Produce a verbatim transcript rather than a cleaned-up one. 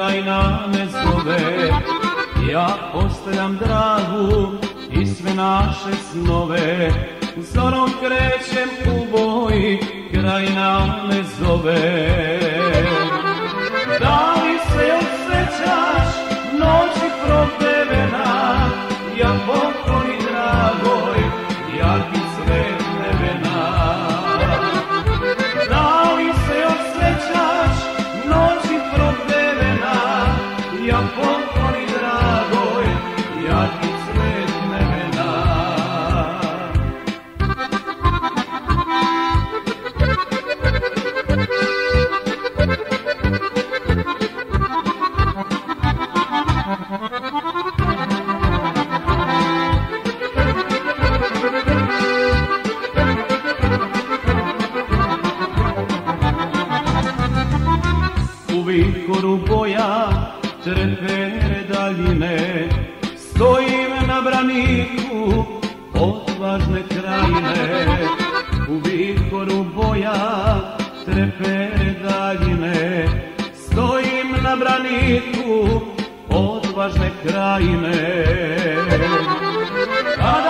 krajina me zove. Ja ostavljam Dragu i sve naše snove, zorom krećem u boj, krajina me zove. Da li se osjećaš noći propevena, ja pokloni dragoj, jarki svet nevena. Da li se osjećaš noći propevena, ja pokloni dragoj, jarki svet nevena. U vikoru boja trepere daljine, stojim na braniku odvažne krajine. U vikoru boja trepere daljine, stojim na braniku odvažne krajine.